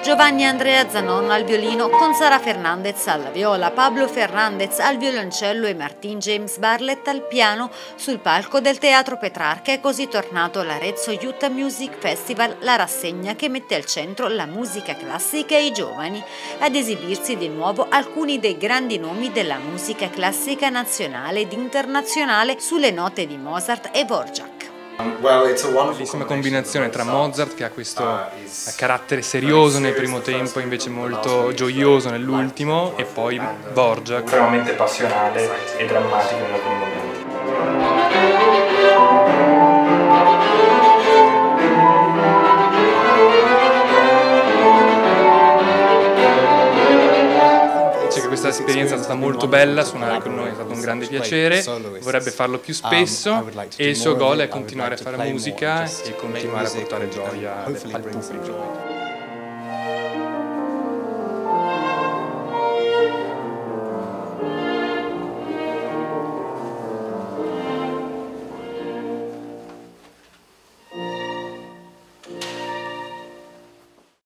Giovanni Andrea Zanon al violino con Sara Fernandez alla viola, Pablo Fernandez al violoncello e Martin James Barlett al piano sul palco del Teatro Petrarca. È così tornato l'Arezzo Youth Music Festival, la rassegna che mette al centro la musica classica e i giovani. Ad esibirsi di nuovo alcuni dei grandi nomi della musica classica nazionale ed internazionale sulle note di Mozart e Dvorak. Bellissima combinazione tra Mozart, che ha questo carattere serioso nel primo tempo, invece molto gioioso nell'ultimo, e poi Dvorak, estremamente passionale e drammatico in alcuni momenti. Questa esperienza è stata molto bella, suonare con noi è stato un grande piacere, vorrebbe farlo più spesso e il suo goal è continuare a fare musica e continuare a portare gioia al pubblico.